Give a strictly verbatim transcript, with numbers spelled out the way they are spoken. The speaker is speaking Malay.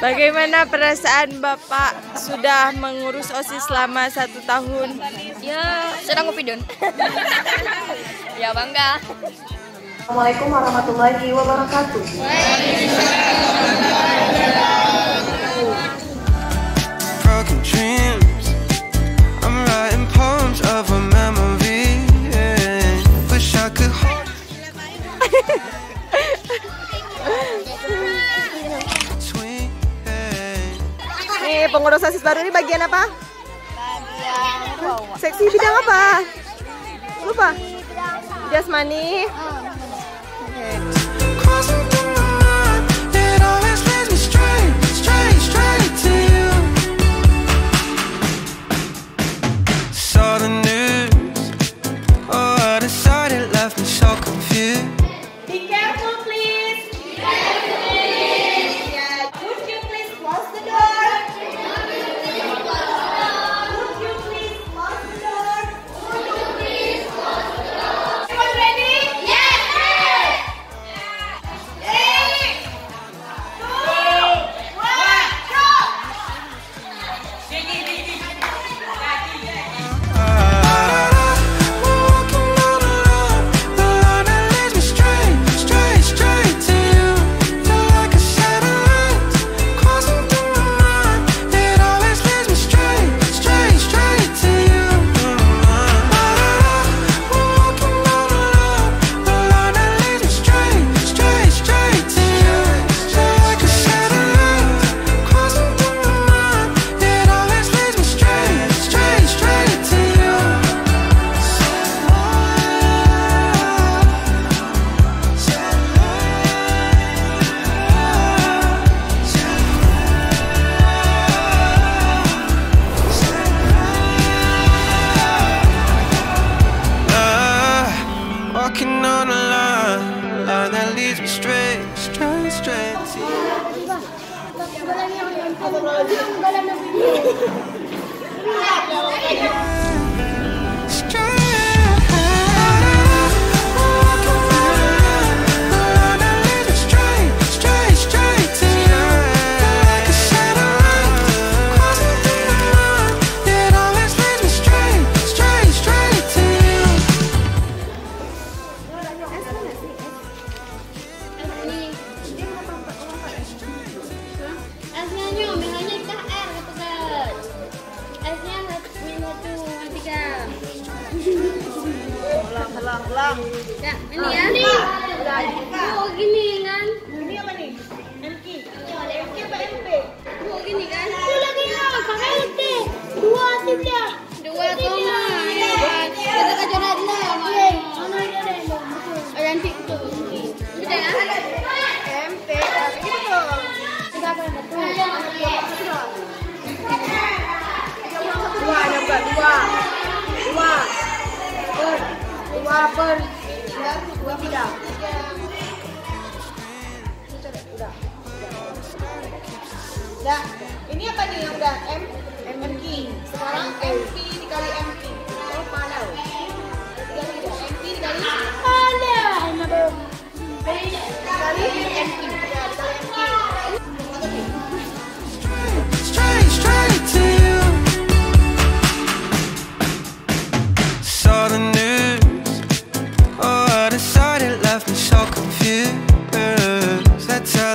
Bagaimana perasaan Bapak sudah mengurus OSIS selama satu tahun? Ya, sedang ngopi Don. Ya bangga. Assalamualaikum warahmatullahi wabarakatuh. Broken dreams, I'm writing poems of a memory. Wish I could hold Nih, pengurus OSIS baru ini bagian apa? Bagian Seksi bidang apa? Lupa. Jasmani. crossing through my mind. It always leads me straight, straight, straight to you. Saw the news, oh, I decided left me so confused. Be careful, please. Be careful, please. Yeah. Would you please close the door? Would you please close the door? Would you please close the door? Everyone ready? Yes, sir. Three, two, one, go. We're walking on a line, the line that leads me straight, straight, straight to you. Feel like a satellite, crossing through my mind. It always leads me straight, straight, straight to you. We're walking on a line, the line that leads me straight, straight, straight to you. Feel like a satellite, crossing through my mind. It always leads me straight, straight, straight to you. Uh, walking on a line, line that leads me straight, straight, straight to you. Esnya nyu, minumnya kita air gitu guys. Esnya minum tuh tiga. Ulang, ulang, ulang. Ya, ini ya. Ini. Oh gini kan? Ini apa nih? M K. M K apa M P? Oh gini kan? Itu lagi no, pakai letih. Dua timnya. Dua koma. Kita kejoran lah. Mana ini ada yang Oh nanti tuh. Udah ya. M P. Ini tuh. Tiga apa yang betul? Dua, ada bukan? Dua. Dua. Per. Dua per. Dua tidak. Udah. Udah. Ini apa nih yang udah? M. M K. Sekarang M P dikali M K. Oh, mana? Dikali M P dikali. Ada. Dikali M K. Ya, dikali M K. Straight, straight to you. Saw the news, oh, I decided left me so confused. That